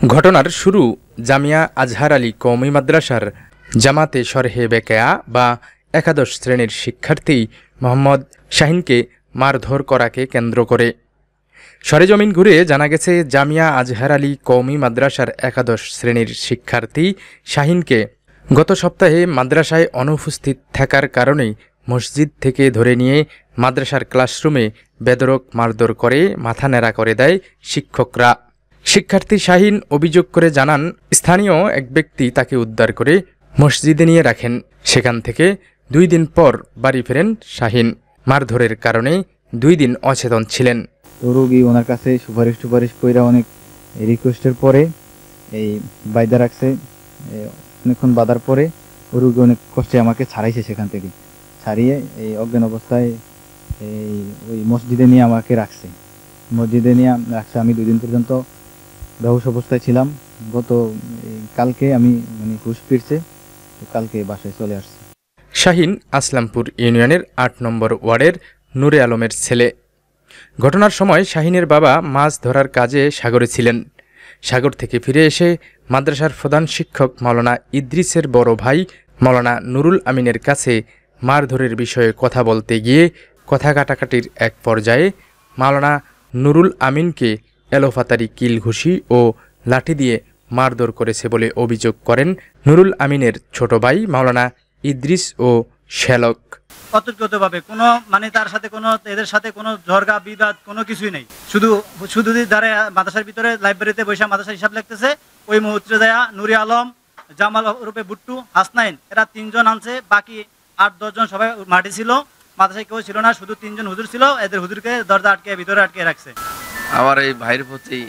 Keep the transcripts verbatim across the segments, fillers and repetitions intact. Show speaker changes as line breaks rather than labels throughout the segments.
ঘটনার শুরু জামিয়া আজহার আলী কওমি মাদ্রাসার জামাতে শরহে বেকেয়া বা একাদশ শ্রেণীর শিক্ষার্থী মোহাম্মদ শাহিনকে মারধর করাকে কেন্দ্র করে। সরেজমিন ঘুরে জানা গেছে, জামিয়া আজহার আলী কওমি মাদ্রাসার একাদশ শ্রেণীর শিক্ষার্থী শাহিনকে গত সপ্তাহে মাদ্রাসায় অনুপস্থিত থাকার কারণেই মসজিদ থেকে ধরে নিয়ে মাদ্রাসার ক্লাসরুমে বেধড়ক মারধর করে মাথা ন্যাড়া করে দেয় শিক্ষকরা। শিক্ষার্থী শাহিন অভিযোগ করে জানান, স্থানীয় এক ব্যক্তি তাকে উদ্ধার করে মসজিদে নিয়ে রাখেন। সেখান থেকে দুই দিন পর বাড়ি ফেরেন শাহিন। মারধরের কারণে দুই দিন অচেতন ছিলেন।
রোগী ওনার কাছে সুপারিশ টুপারিশ কইরা অনেক রিকোয়েস্টের পরে এই বাইদা রাখছে। অনেকক্ষণ বাঁধার পরে রোগী অনেক কষ্টে আমাকে ছাড়াইছে। সেখান থেকে ছাড়িয়ে এই অজ্ঞান অবস্থায় এই ওই মসজিদে নিয়ে আমাকে রাখছে। মসজিদে নিয়ে রাখছে আমি দুই দিন পর্যন্ত বেহুশ অবস্থায় ছিলাম। গত কালকে আমি মানে হুশ ফিরছে, তো কালকে বাসায় চলে আসছে।
শাহিন আসলামপুর ইউনিয়নের আট নম্বর ওয়ার্ডের নূরে আলমের ছেলে। ঘটনার সময় শাহিনের বাবা মাছ ধরার কাজে সাগরে ছিলেন। সাগর থেকে ফিরে এসে মাদ্রাসার প্রধান শিক্ষক মাওলানা ইদ্রিসের বড় ভাই মাওলানা নুরুল আমিনের কাছে মারধরের বিষয়ে কথা বলতে গিয়ে কথা কাটাকাটির এক পর্যায়ে মাওলানা নুরুল আমিনকে এলোপাতাড়ি কিল ঘুষি ও লাঠি দিয়ে মারধর করেছে বলে অভিযোগ করেন নুরুল আমিনের ছোট ভাই মাওলানা ইদ্রিস ও শ্যালক।
অতর্কিতভাবে কোনো মানে তার সাথে কোনো এদের সাথে কোনো ঝরগা বিবাদ কোনো কিছুই নেই। শুধু শুধু যারা মাদ্রাসার ভিতরে লাইব্রেরিতে বসে মাদ্রাসার হিসাব লিখতেছে, ওই মুহূর্তে দেয়া নুরি আলম, জামাল রূপে বুট্টু, হাসনাইন, এরা তিনজন আনছে। বাকি আট দশজন সবাই মাটি ছিল, মাদ্রাসায় কেউ ছিল না, শুধু তিনজন হুজুর ছিল। এদের হুজুরকে দরজা আটকে ভিতরে আটকে রাখছে।
আমার এই ভাইয়ের প্রতি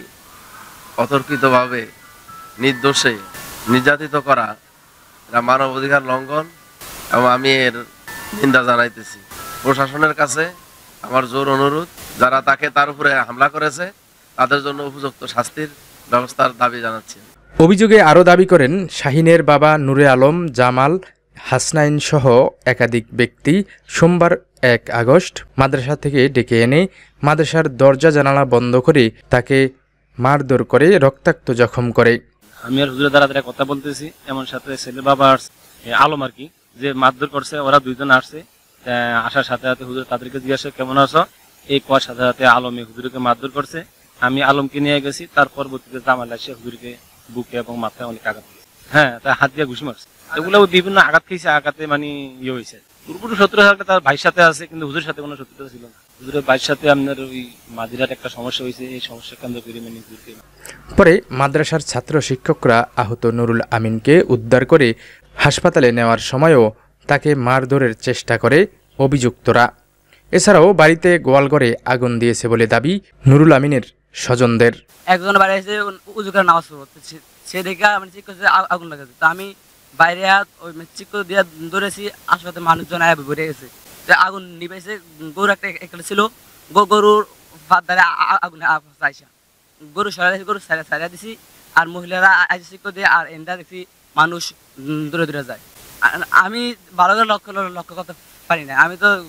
অতর্কিতভাবে নির্দোষে নির্যাতিত করা এটা মানব অধিকার লঙ্ঘন এবং আমি এর নিন্দা জানাইতেছি। প্রশাসনের কাছে আমার জোর অনুরোধ, যারা তাকে তার উপরে হামলা করেছে তাদের জন্য উপযুক্ত শাস্তির ব্যবস্থার দাবি জানাচ্ছি।
অভিযোগে আরও দাবি করেন, শাহিনের বাবা নূরে আলম, জামাল, হাসনাইন সহ একাধিক ব্যক্তি সোমবার এক আগস্ট মাদ্রাসা থেকে ডেকে এনে মাদ্রাসার দরজা জানালা বন্ধ করে তাকে মারধর করে রক্তাক্ত জখম করে।
আমি আর হুজুরের দ্বারা কথা বলতেছি, এমন সাথে ছেলে বাবা আলম আর কি যে মারধর করছে, ওরা দুইজন আসছে। আসার সাথে সাথে হুজুর তাদেরকে জিজ্ঞাসা কেমন আছো, এই কোয়ার সাথে সাথে আলমে হুজুরকে মারধর করছে। আমি আলমকে নিয়ে গেছি, তার পরবর্তীতে জামাল এসে হুজুরকে বুকে এবং মাথায় অনেক আঘাত করেছে। হ্যাঁ, তার হাত দিয়ে ঘুষি মারছে। এগুলো বিভিন্ন আঘাত খেয়েছে, আঘাতে মানে ইয়ে হয়েছে। পুরোপুরি শত্রু থাকলে তার ভাইয়ের সাথে আছে, কিন্তু হুজুরের সাথে কোনো শত্রুতা ছিল না। হুজুরের ভাইয়ের সাথে আপনার ওই মাঝিরাট একটা সমস্যা হয়েছে, এই সমস্যা কেন্দ্র করে মানে হুজুরকে।
পরে মাদ্রাসার ছাত্র শিক্ষকরা আহত নুরুল আমিনকে উদ্ধার করে হাসপাতালে নেওয়ার সময়ও তাকে মারধরের চেষ্টা করে অভিযুক্তরা। এছাড়াও বাড়িতে গোয়ালঘরে আগুন দিয়েছে বলে দাবি নুরুল আমিনের স্বজনদের।
একজন বাইরে এসে উজু করে নামাজ পড়ছে, সে দেখে মানে চিক করছে আগুন লাগাছে। তো আমি বাইরে ওই চিক দিয়ে ধরেছি, আশপাশে মানুষজন আয়া ভরে গেছে। আগুন নিবেছে, গরু একটা একটা ছিল, গরুর ভাত দ্বারা আগুন চাইছে। গরু সরাই গরু সারিয়া দিছি, আর মহিলারা আইসে চিক দিয়ে, আর এনটা দেখছি মানুষ দূরে দূরে যায়। আমি ভালো করে লক্ষ্য লক্ষ্য করতে পারি না, আমি তো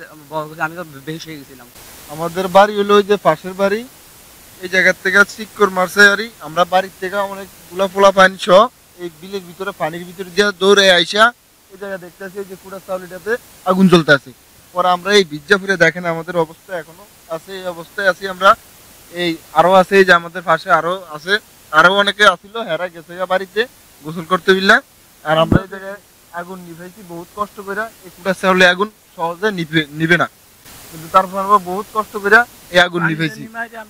আমি তো বেহুশ হয়ে গেছিলাম।
আমাদের বাড়ি হলো ওই যে পাশের বাড়ি, এই জায়গার থেকে চিক্কর মারছে। আরই আমরা বাড়ির থেকে অনেকগুলা পোলা পানি সহ এই বিলের ভিতরে পানির ভিতরে দিয়ে দৌড়ে আইসা এই জায়গা দেখতেছি যে কুড়া চাউলিটাতে আগুন জ্বলতে আছে। পরে আমরা এই ভিজ্জা ফিরে দেখেন আমাদের অবস্থা এখনো আছে, এই অবস্থায় আছি আমরা। এই আরো আছে, এই যে আমাদের পাশে আরো আছে, আরো অনেকে আসিল, হেরা গেছে বাড়িতে গোসল করতে বিল্লা। আর আমরা এই জায়গায় আগুন নিভাইছি বহুত কষ্ট করে। এই কুড়া চাউলে আগুন সহজে নিভে নিবে না, কিন্তু তারপর আমরা বহুত কষ্ট করে এই আগুন নিভাইছি।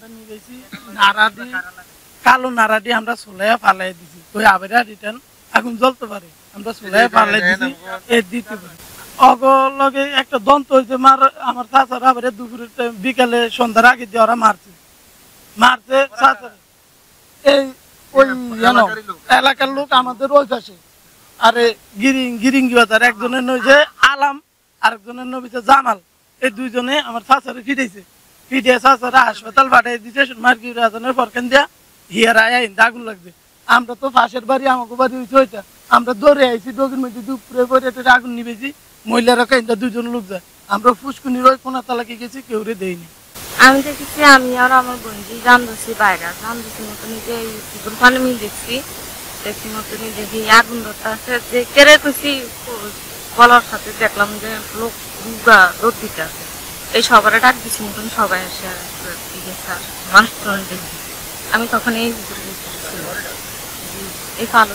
কালো নাড়া দিয়ে আমরা সোলাইয়া ফালাই দিছি, ওই আবেরা রিটার্ন আগুন জ্বলতে পারে, আমরা সোলাইয়া ফালাই দিছি। এই দিতে পারে অগলগে একটা দন্ত হয়েছে মার, আমার চাচারা আবার দুপুরে বিকালে সন্ধ্যার আগে দিয়ে ওরা মারছে মারছে চাচারা। এই ওই এলাকার লোক আমাদের ওই পাশে, আরে গিরিং গিরিং বাজার একজনের নইছে আলাম, আরেকজনের নবীছে জামাল। এই দুইজনে আমার চাচারে ফিরেছে, ফিরে চাচারা হাসপাতাল পাঠিয়ে দিচ্ছে। মার্কি রাজনের পরখান দিয়া হিয়ার আয়া আগুন লাগছে। আমরা তো পাশের বাড়ি, আমাকে বাড়ি হয়েছে ওইটা, আমরা দৌড়ে আইছি, ডগির মধ্যে দুপুরে পরে আগুন নিবেছি। মহিলারা কেন্দা দুইজন লোক যায়, আমরা ফুসকুনির ওই কোনা তালাকে গেছি, কেউ রে দেয়নি।
আমি দেখেছি আমি আর আমার বন্ধু জানতেছি বাইরে জানতেছি মতনই যে ইউটিউবের ফলে আমি দেখছি দেখি মতনই দেখি আগুন ধরতে আছে যে কেড়ে খুশি বলার সাথে দেখলাম যে লোক দুগা রোদ দিতে আছে এই সবার ডাক দিচ্ছি মতন সবাই এসে মানুষ দেখি আমি তখন এই এই ভালো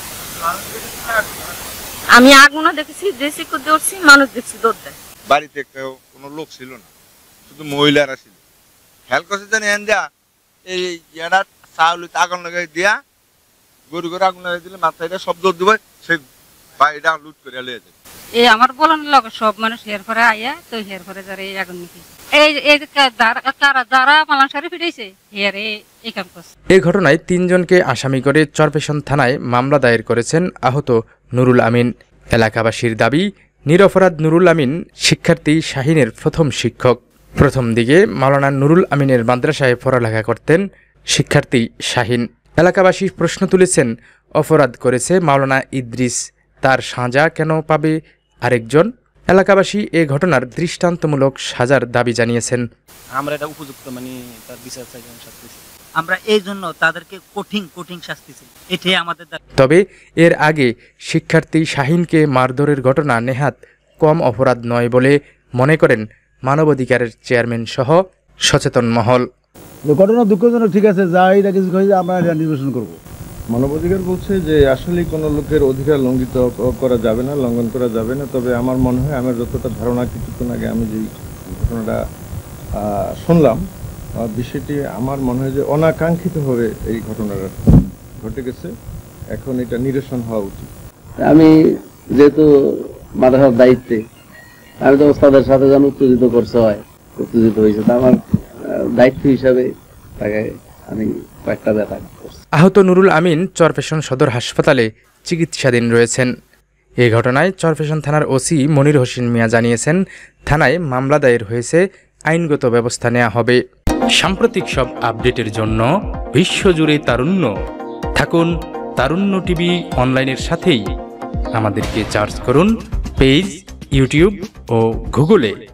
আমি আগুনও দেখেছি যে শিক্ষক দৌড়ছি মানুষ দেখছি দৌড় দেয়
বাড়িতে কোনো লোক ছিল না, শুধু মহিলারা ছিল। খেয়াল করছে জানি দেয়া এই ইয়াটা চাউল আগুন লাগাই দিয়া গরু গরু আগুন লাগাই দিলে মাথায় শব্দ দিবে সে বাড়িটা লুট করে লিয়ে যায়।
এই আমার বলার লগে সব মানুষ হের পরে আইয়া তো হের পরে যারা এই আগুন নিখি এই এই যারা যারা মালাংসারি ফিরেছে হের এই কাম করছে।
এই ঘটনায় তিনজনকে আসামি করে চরপেশন থানায় মামলা দায়ের করেছেন আহত নুরুল আমিন। এলাকাবাসীর দাবি, নিরপরাধ নুরুল আমিন শিক্ষার্থী শাহিনের প্রথম শিক্ষক। প্রথম দিকে মাওলানা নুরুল আমিনের মাদ্রাসায় পড়ালেখা করতেন শিক্ষার্থী শাহিন। এলাকাবাসী প্রশ্ন তুলেছেন, অপরাধ করেছে মাওলানা ইদ্রিস, তার সাজা কেন পাবে আরেকজন? এলাকাবাসী এ ঘটনার দৃষ্টান্তমূলক সাজার দাবি জানিয়েছেন।
আমরা এটা উপযুক্ত মানে তার বিচার চাই, শাস্তি চাই।
আমরা এই জন্য তাদেরকে কঠিন কঠিন শাস্তি চাই, এটাই আমাদের দাবি।
তবে এর আগে শিক্ষার্থী শাহিনকে মারধরের ঘটনা নেহাত কম অপরাধ নয় বলে মনে করেন মানবাধিকারের চেয়ারম্যান সহ সচেতন মহল।
ঘটনা দুঃখজনক, ঠিক আছে, যা এটা কিছু আমরা এটা নির্বাচন করবো।
মানবাধিকার বলছে যে আসলে কোনো লোকের অধিকার লঙ্ঘিত করা যাবে না, লঙ্ঘন করা যাবে না। তবে আমার মনে হয়, আমার যতটা ধারণা, কিছুক্ষণ আগে আমি যে ঘটনাটা শুনলাম, বিষয়টি আমার মনে হয় যে অনাকাঙ্ক্ষিতভাবে এই ঘটনাটা ঘটে গেছে। এখন এটা নিরসন হওয়া উচিত।
আমি যেহেতু মাদ্রাসার দায়িত্বে, আমি তো তাদের সাথে যেন উত্তেজিত করতে হয়, উত্তেজিত হয়েছে, তা আমার দায়িত্ব হিসাবে তাকে আমি কয়েকটা ব্যথা করছি।
আহত নুরুল আমিন চরপেশন সদর হাসপাতালে চিকিৎসাধীন রয়েছেন। এই ঘটনায় চরপেশন থানার ওসি মনির হোসেন মিয়া জানিয়েছেন, থানায় মামলা দায়ের হয়েছে, আইনগত ব্যবস্থা নেওয়া হবে। সাম্প্রতিক সব আপডেটের জন্য বিশ্বজুড়ে তারুণ্য থাকুন তারুণ্য টিভি অনলাইনের সাথেই। আমাদেরকে সার্চ করুন পেজ, ইউটিউব ও গুগলে।